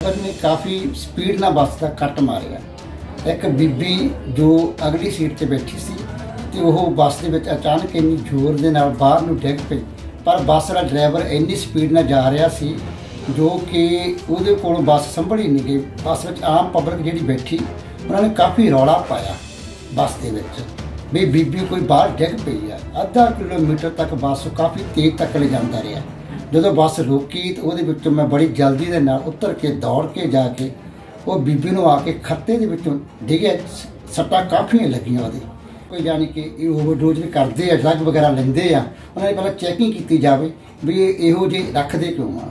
ने काफ़ी स्पीड नाल बस का कट मारिया। एक बीबी जो अगली सीट ते बैठी सी ते ओह बस दे विच अचानक इन्नी जोर दे नाल बाहर नूं डिग पई, पर बस दा ड्राइवर इन्नी स्पीड नाल जा रहा सी जो कि उहदे कोलों बस संभल ही नहीं गई। बस विच आम पब्लिक जिहड़ी बैठी उन्होंने काफ़ी रौला पाया बस दे विच भी बीबी कोई बाहर डिग पई है। आधा किलोमीटर तक बस काफ़ी तेज़ तक ले जाता रहा। जो बस रोकी तो वो मैं बड़ी जल्दी के नाल उतर के दौड़ के जाके वो बीबी नूं आके खत्ते दे विचों डिगे। सट्टा काफ़ी लगियां वो कोई जानी कि ओवरडोज भी करते हैं, ड्रग वगैरह लेंदे आ, उन्होंने पहले चैकिंग की जाए भी इहो जे रखते क्यों आ।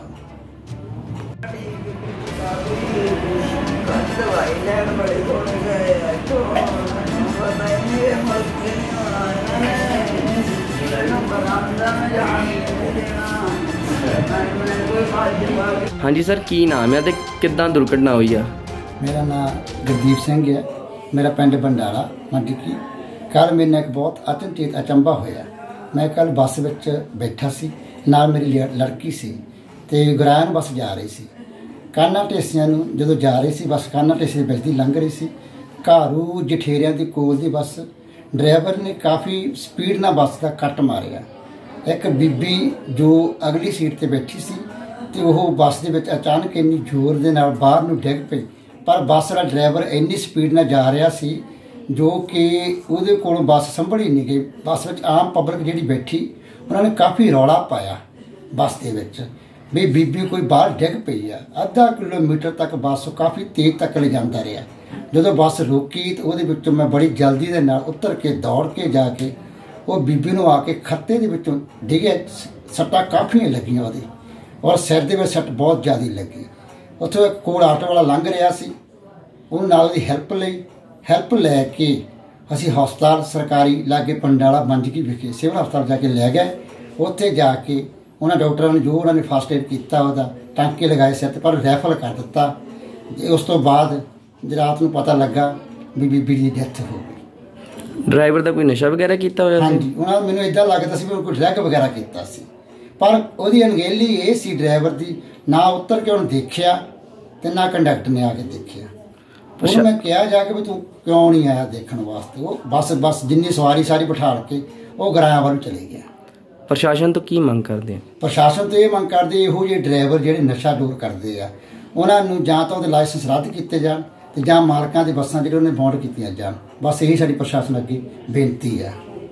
हाँ जी सर, की नाम है ते किद्दां दुर्घटना हुई है? मेरा नाम गुरदीप सिंह है, मेरा पिंड बंडाला मंडकी। कल मेरे एक बहुत अचनचेत अचंभा होया। मैं कल बस विच बैठा सी, नाल मेरी लड़की सी ते गुराया बस जा रही सी। काना ढेसियां नूं जदों जा रही सी बस, काना ढेसी दे विच दी लंघ रही सी। घारू जठेरियां दी कोल दी बस ड्राइवर ने काफ़ी स्पीड नाल बस का कट मारिया। एक बीबी जो अगली सीट ते बैठी सी ते ओह बस दे विच अचानक इन्नी जोर दे नाल बाहर नूं डिग पई, पर बस दा ड्राइवर इन्नी स्पीड नाल जा रहा सी जो कि उहदे कोलों बस संभल ही नहीं गई। बस विच आम पब्लिक जिहड़ी बैठी उन्होंने काफ़ी रौला पाया बस दे विच भी बीबी कोई बाहर डिग पई है। आधा किलोमीटर तक बस काफ़ी तेज़ तक ले जाता रहा। जो बस रोकी तो वो मैं बड़ी जल्दी के नाल उतर के दौड़ के जाके वो बीबी नूं आके खत्ते दे विचों डिगे। सट्टा काफ़ी लगियां वो और सिर दे विच सट बहुत ज़्यादा लगी। उत्थों कोल आटो वाला लंघ रहा सी, उन्होंने नाल दी हैल्प लैके असीं हस्पताल सरकारी लागे पंडाला मंजकी विखे सिविल हस्पताल जाके लै गए। उत्थे जाके उन्होंने डॉक्टरों ने जो उन्होंने फस्ट एड किया वह टांके लगाए सिर पर रैफर कर दिता। उस तो बाद रात को पता लगा भी बीबी की डैथ हो गई। ड्राइवर का कोई नशा वगैरह किया होया? हाँ जी, उन्होंने मैनूं इदां लगदा सी भी कोई ड्रग वगैरह किया सी, पर उहदी अणगहली ये सी ड्राइवर की, ना उतर के उन्हें देखिया ते ना कंडक्टर ने आके देखिया। उन्होंने मैं कहा जाके भी तू क्यों नहीं आया देखने वास्ते। वो बस जिन्नी सवारी सारी बिठा के वो गराया वाल चले गया। प्रशासन तो की मंग करते हैं? प्रशासन तो ये मंग करते इहो जे ड्राइवर जिहड़े नशा दूर करते हैं उन्होंने जां तो लाइसेंस रद्द किए जाण ते जां मालकां दी बसां जिहड़े उन्हें बौंड कीतियां जाण। बस यही साडी प्रशासन अगे बेनती है।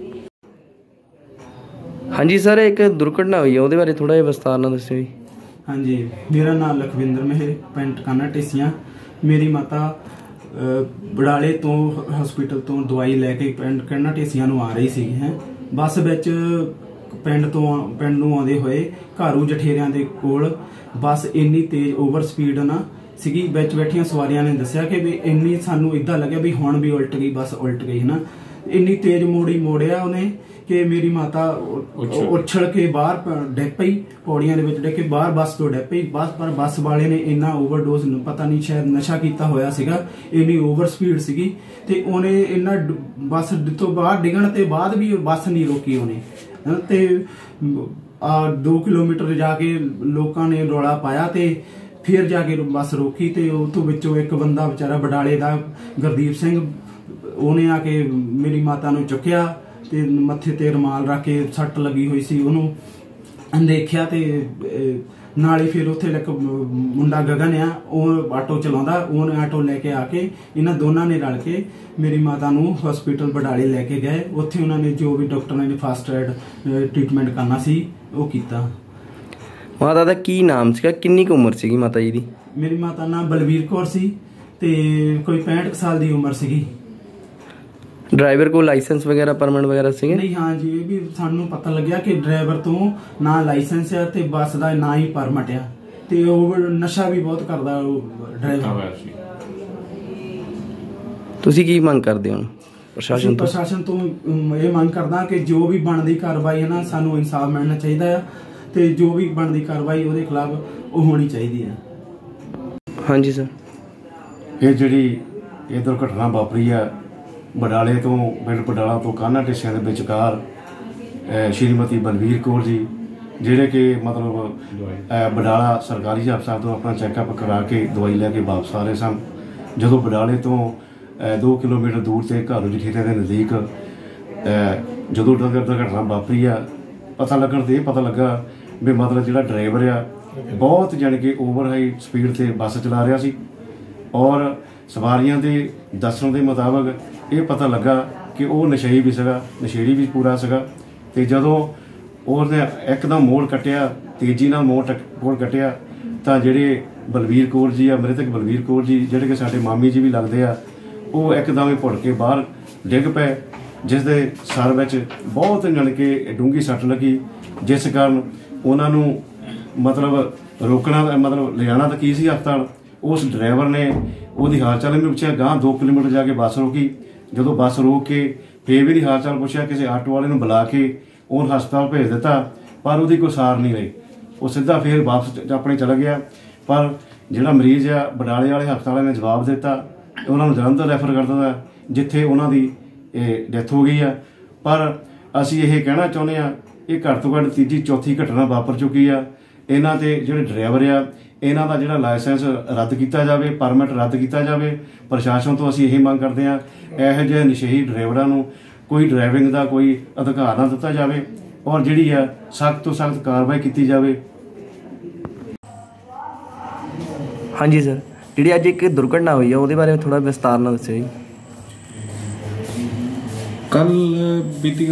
हाँ जी सर, एक दुर्घटना हुई है उसदे बारे थोड़ा जिहा विस्तार नाल दस्सिओ जी। हाँ जी, मेरा नाम लखविंदर मेहर, पिंड काना ढेसियां। मेरी माता बड़ाले तो हॉस्पिटल तो दवाई लैके पिंड काना ढेसियां नूं आ रही सी है। बस विच पिंड नूं आउंदे होए घारू जठेरियां दे कोल बस इन्नी तेज़ ओवर स्पीड ना सीगी। विच बैठियां सवारियां ने दस्सिया कि भी इन्नी सानूं इदां लग्या भी हुण भी उल्ट गई, बस उल्ट गई ना। इन्नी तेज़ मोड़िया उन्हें कि मेरी माता उछल के बाहर डिग पई, पौड़ियां दे विच डिग के बाहर बस तो डिग पई। बस पर बस वाले ने इन्ना ओवरडोज पता नहीं शायद नशा किया होया सीगा, इन्नी ओवर स्पीड सीगी ते उन्हें इन्ना बस तो बाहर डिगण ते बाद भी बस नहीं रोकी उन्हें ते 2 किलोमीटर जाके लोगों ने रौला पाया ते फिर जाके बस रोकी ते उतों विचों एक बंदा बेचारा बडाले दा गुरदीप सिंह उन्हें आके मेरी माता नूं चुक्या ते मत्थे ते रुमाल रख के सट लगी हुई सी उन्होंने देखिया ते नाल ही फिर उत्थे एक मुंडा गगन आ वो आटो चलाउंदा, उन्हें आटो लैके आके इन्हां दोनों ने रल के मेरी माता नूं हॉस्पिटल बडाले लैके गए। उत्थे उन्होंने जो भी डॉक्टर ने फस्ट एड ट्रीटमेंट करना सी वो कीता। माता दा की नाम सीगा, किन्नी क उम्र सीगी माता जी दी? मेरी माता नाम बलवीर कौर सी ते कोई 65 साल की उम्र सीगी। ड्राइवर को लाइसेंस वगैरह परमिट वगैरह सीगे? नहीं, हाँ जी, ये भी सानू पता लग्या कि ड्राइवर तो ना लाइसेंस है ते बस का ना ही परमिट है ते ओवर नशा भी बहुत करदा ड्राइवर। तुसीं की मंग करदे हो प्रशासन तो? प्रशासन तो ये मंग करदा कि जो भी बनदी कार्रवाई है ना सानू इंसाफ मिलना चाहिए ते जो भी बनदी कार्रवाई उहदे खिलाफ वो होनी चाहिए है। हाँ जी सर, ये जिहड़ी ये दुर्घटना वापरी है बडाले तो पिंड बडाला तो काना ढेसियां दे विचकार श्रीमती बलवीर कौर जी ਜਿਹੜੇ ਕਿ ਮਤਲਬ ਬਡਾਲਾ ਸਰਕਾਰੀ ਹਸਪਤਾਲ ਤੋਂ ਆਪਣਾ ਚੈੱਕਅਪ ਕਰਾ ਕੇ ਦਵਾਈ ਲੈ ਕੇ ਵਾਪਸ ਆ ਰਹੇ ਸਨ। ਜਦੋਂ ਬਡਾਲੇ ਤੋਂ 2 ਕਿਲੋਮੀਟਰ ਦੂਰ ਤੇ ਘਰ ਜਠੇਰੇ ਦੇ ਨਜ਼ਦੀਕ ਜਦੋਂ ਦੁਰਘਟਨਾ ਵਾਪਰੀ ਆ, ਪਤਾ ਲੱਗਣ ਤੇ ਇਹ ਪਤਾ ਲੱਗਾ ਵੀ ਮਤਲਬ ਜਿਹੜਾ ਡਰਾਈਵਰ ਆ ਬਹੁਤ ਜਾਣੀ ਕਿ ਓਵਰ ਹਾਈ ਸਪੀਡ ਤੇ ਬੱਸ ਚਲਾ ਰਿਹਾ ਸੀ, ਔਰ ਸਵਾਰੀਆਂ ਦੇ ਦੱਸਣ ਦੇ ਮੁਤਾਬਕ ਇਹ ਪਤਾ ਲੱਗਾ ਕਿ ਉਹ ਨਸ਼ੇੜੀ ਵੀ ਸੀਗਾ, ਨਸ਼ੇੜੀ ਵੀ ਪੂਰਾ ਸੀਗਾ। ਤੇ ਜਦੋਂ ਉਹਨੇ ਇੱਕਦਮ ਮੋੜ ਕੱਟਿਆ, ਤੇਜ਼ੀ ਨਾਲ ਮੋੜ ਕੱਟਿਆ, ਤਾਂ ਜਿਹੜੇ ਬਲਵੀਰ ਕੌਰ ਜੀ ਆ, ਮ੍ਰਿਤਕ ਬਲਵੀਰ ਕੌਰ ਜੀ, ਜਿਹੜੇ ਕਿ ਸਾਡੇ ਮਾਮੀ ਜੀ ਵੀ ਲੱਗਦੇ ਆ, ਉਹ ਇੱਕਦਮ ਹੀ ਭੁੜ ਕੇ ਬਾਹਰ ਡਿੱਗ ਪਏ, ਜਿਸ ਦੇ ਸਰ ਵਿੱਚ ਬਹੁਤ ਜਾਣੀ ਕਿ ਡੂੰਘੀ ਸੱਟ ਲੱਗੀ, ਜਿਸ ਕਾਰਨ ਉਹਨਾਂ ਨੂੰ ਮਤਲਬ ਰੋਕਣਾ, ਮਤਲਬ ਲਿਜਾਣਾ ਤਾਂ ਕੀ ਸੀ ਹਸਪਤਾਲ। ਉਸ ਡਰਾਈਵਰ ਨੇ ਉਹਦੀ ਹਾਲ ਚਾਲ ਇਹਨੂੰ ਪੁੱਛਿਆ, ਗਾਂਹ 2 ਕਿਲੋਮੀਟਰ ਜਾ ਕੇ ਬੱਸ ਰੋਕੀ। ਜਦੋਂ ਬੱਸ ਰੋਕ ਕੇ ਫੇਰ ਵੀ ਹਾਲ ਚਾਲ ਪੁੱਛਿਆ, ਕਿਸੇ ਆਟੋ ਵਾਲੇ ਨੂੰ ਬੁਲਾ ਕੇ ਉਹਨੂੰ ਹਸਪਤਾਲ ਭੇਜ ਦਿੱਤਾ, ਪਰ ਉਹਦੀ ਕੋਈ ਸਾਰ ਨਹੀਂ ਰਹੀ। ਉਹ ਸਿੱਧਾ ਫੇਰ ਵਾਪਸ ਆਪਣੇ ਚਲਾ ਗਿਆ। ਪਰ ਜਿਹੜਾ ਮਰੀਜ਼ ਆ, ਬਡਾਲੇ ਵਾਲੇ ਹਸਪਤਾਲ ਨੇ ਜਵਾਬ ਦਿੱਤਾ, ਉਹਨਾਂ ਨੂੰ ਜਲੰਧਰ ਰੈਫਰ ਕਰ ਦਿੱਤਾ, ਜਿੱਥੇ ਉਹਨਾਂ ਦੀ ਡੈਥ ਹੋ ਗਈ ਆ। ਪਰ ਅਸੀਂ ਇਹ ਕਹਿਣਾ ਚਾਹੁੰਦੇ ਆ, ਇਹ ਘੱਟ ਤੋਂ ਘੱਟ ਤੀਜੀ ਚੌਥੀ ਘਟਨਾ ਵਾਪਰ ਚੁੱਕੀ ਆ। ਇਹਨਾਂ ਤੇ ਜਿਹੜੇ ਡਰਾਈਵਰ ਆ, ਇਹਨਾਂ ਦਾ ਜਿਹੜਾ ਲਾਇਸੈਂਸ ਰੱਦ ਕੀਤਾ ਜਾਵੇ, ਪਰਮਿਟ ਰੱਦ ਕੀਤਾ ਜਾਵੇ। ਪ੍ਰਸ਼ਾਸਨ ਤੋਂ ਅਸੀਂ ਇਹ ਮੰਗ ਕਰਦੇ ਹਾਂ, ਇਹੋ ਜਿਹੇ ਨਸ਼ੇੜੀ ਡਰਾਈਵਰਾਂ ਨੂੰ ਕੋਈ ਡਰਾਈਵਿੰਗ ਦਾ ਕੋਈ ਅਧਿਕਾਰ ਨਾ ਦਿੱਤਾ ਜਾਵੇ, ਔਰ ਜਿਹੜੀ ਆ ਸਖਤ ਤੋਂ ਸਖਤ ਕਾਰਵਾਈ ਕੀਤੀ ਜਾਵੇ। ਹਾਂਜੀ ਸਰ, ਜਿਹੜੀ ਅੱਜ ਇੱਕ ਦੁਰਘਟਨਾ ਹੋਈ ਆ ਉਹਦੇ ਬਾਰੇ ਥੋੜਾ ਵਿਸਤਾਰ ਨਾਲ ਦੱਸਿਓ ਜੀ। ਕੱਲ ਬੀਤੀ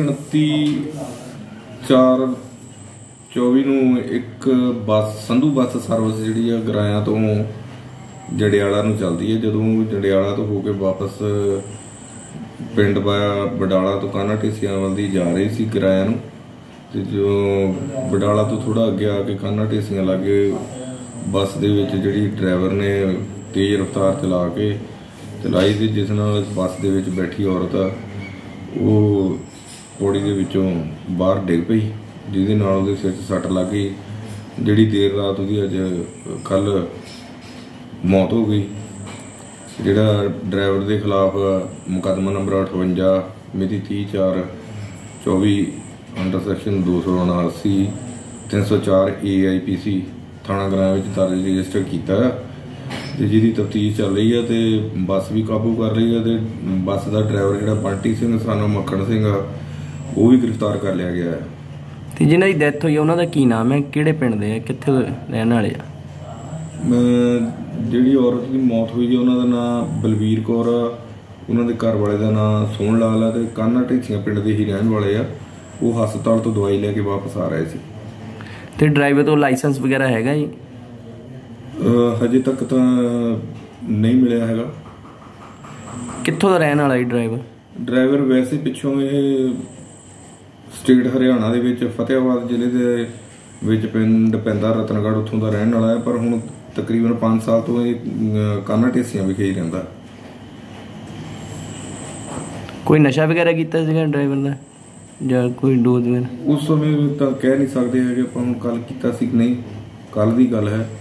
29/4/24 ਨੂੰ ਇੱਕ ਬੱਸ ਸੰਧੂ ਬੱਸ ਸਰਵਿਸ ਜਿਹੜੀ ਆ ਗਰਾਇਆ ਤੋਂ ਜੜਿਆਲਾ ਨੂੰ ਚੱਲਦੀ ਹੈ। ਜਦੋਂ ਜੜਿਆਲਾ ਤੋਂ ਹੋ ਕੇ ਵਾਪਸ ਪਿੰਡ ਬਡਾਲਾ ਤੋਂ ਕਾਨਾ ਢੇਸੀਆਂ ਵੱਲ ਦੀ ਜਾ ਰਹੀ ਸੀ ਗਰਾਇਆ ਨੂੰ, ਤੇ ਜੋ ਬਡਾਲਾ ਤੋਂ ਥੋੜਾ ਅੱਗੇ ਆ ਕੇ ਕਾਨਾ ਢੇਸੀਆਂ ਲਾਗੇ ਬੱਸ ਦੇ ਵਿੱਚ ਜਿਹੜੀ ਡਰਾਈਵਰ ਨੇ ਤੇਜ਼ ਰਫ਼ਤਾਰ ਚਲਾਈ ਸੀ, ਜਿਸ ਨਾਲ ਬੱਸ ਦੇ ਵਿੱਚ ਬੈਠੀ ਔਰਤ ਆ ਉਹ ਪੌੜੀ ਦੇ ਵਿੱਚੋਂ ਬਾਹਰ ਡਿੱਗ ਪਈ, ਜਿਹਦੇ ਨਾਲ ਉਹਦੇ ਸਿਰ 'ਚ ਸੱਟ ਲੱਗ ਗਈ, ਜਿਹੜੀ ਦੇਰ ਰਾਤ ਉਹਦੀ ਅੱਜ ਕੱਲ੍ਹ ਮੌਤ ਹੋ ਗਈ। ਜਿਹੜਾ ਡਰਾਈਵਰ ਦੇ ਖਿਲਾਫ ਮੁਕੱਦਮਾ ਨੰਬਰ 58 ਮਿਤੀ 30/4/24 ਅੰਡਰ ਸੈਕਸ਼ਨ 279 304 AIPC ਥਾਣਾ ਗ੍ਰਾਮ ਵਿੱਚ ਦਰਜ ਰਜਿਸਟਰ ਕੀਤਾ, ਤੇ ਜਿਹਦੀ ਤਫਤੀਸ਼ ਚੱਲ ਰਹੀ ਹੈ, ਤੇ ਬੱਸ ਵੀ ਕਾਬੂ ਕਰ ਰਹੀ ਹੈ, ਤੇ ਬੱਸ ਦਾ ਡਰਾਈਵਰ ਜਿਹੜਾ ਬੰਟੀ ਸਿੰਘ ਸਾਨੂੰ ਮੱਖਣ ਸਿੰਘ ਆ ਉਹ ਵੀ ਗ੍ਰਿਫਤਾਰ ਕਰ ਲਿਆ ਗਿਆ ਹੈ। ਤੇ ਜਿਨ੍ਹਾਂ ਦੀ ਡੈਥ ਹੋਈ ਉਹਨਾਂ ਦਾ ਕੀ ਨਾਮ ਹੈ, ਕਿਹੜੇ ਪਿੰਡ ਦੇ ਆ, ਕਿੱਥੇ ਰਹਿਣ ਵਾਲੇ ਆ? ਜਿਹੜੀ ਔਰਤ ਦੀ ਮੌਤ ਹੋਈ ਹੈ ਉਹਨਾਂ ਦਾ ਨਾਮ ਬਲਵੀਰ ਕੌਰ ਆ, ਉਹਨਾਂ ਦੇ ਘਰ ਵਾਲੇ ਦਾ ਨਾਮ ਸੋਹਣ ਲਾਲ ਆ, ਤੇ ਕਾਨਾ ਢੇਸੀਆਂ ਪਿੰਡ ਦੇ ਹੀ ਰਹਿਣ ਵਾਲੇ ਆ। ਉਹ ਹਸਪਤਾਲ ਤੋਂ ਦਵਾਈ ਲੈ ਕੇ ਵਾਪਸ ਆ ਰਹੇ ਸੀ। ਤੇ ਡਰਾਈਵਰ ਤੋਂ ਲਾਇਸੈਂਸ ਵਗੈਰਾ ਹੈਗਾ ਜੀ? ਹਜੇ ਤੱਕ ਤਾਂ ਨਹੀਂ ਮਿਲਿਆ ਹੈਗਾ। ਕਿੱਥੋਂ ਦਾ ਰਹਿਣ ਵਾਲਾ ਜੀ ਡਰਾਈਵਰ ਵੈਸੇ ਪਿੱਛੋਂ ਇਹ ਸਟੇਟ ਹਰਿਆਣਾ ਦੇ ਵਿੱਚ ਫਤਿਆਬਾਦ ਜ਼ਿਲ੍ਹੇ ਦੇ ਵਿੱਚ ਪਿੰਡ ਪੈਂਦਾ ਰਤਨਗੜ੍ਹ, ਉੱਥੋਂ ਦਾ ਰਹਿਣ ਵਾਲਾ ਹੈ, ਪਰ ਹੁਣ ਤਕਰੀਬਨ 5 ਸਾਲ ਤੋਂ ਇਹ ਕਾਨਾ ਢੇਸੀਆਂ ਵਿਖੇ ਹੀ ਰਹਿੰਦਾ। ਕੋਈ ਨਸ਼ਾ ਵਗੈਰਾ ਕੀਤਾ ਸੀਗਾ ਡਰਾਈਵਰ ਦਾ ਜਾਂ ਕੋਈ ਡੋਜ਼ ਵਗੈਰਾ? ਉਸ ਸਮੇਂ ਤਾਂ ਕਹਿ ਨਹੀਂ ਸਕਦੇ ਹੈਗੇ ਆਪਾਂ, ਹੁਣ ਕੱਲ ਕੀਤਾ ਸੀ ਕਿ ਨਹੀਂ, ਕੱਲ ਦੀ ਗੱਲ ਹੈ।